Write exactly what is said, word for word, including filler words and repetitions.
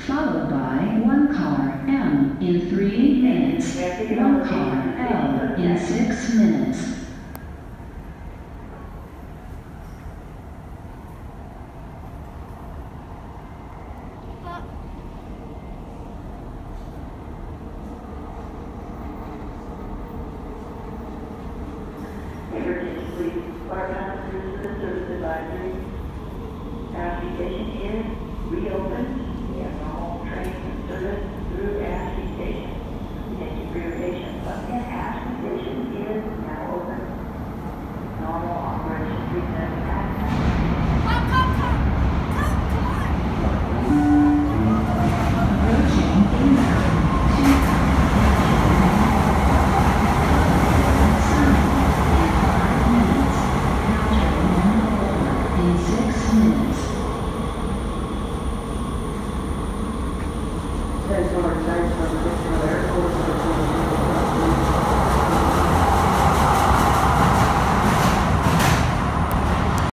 followed by one car M in three minutes, one car L in six minutes. Emergency police department, this is the service advisory. Ashley Station is reopened. We have normal train service through Ashley Station. We thank you for your patience, but again, Ashley Station is now open. Normal operation treatment access. Come, come, come! Come, come on! Approaching inbound in six minutes. There's more sites from the airport.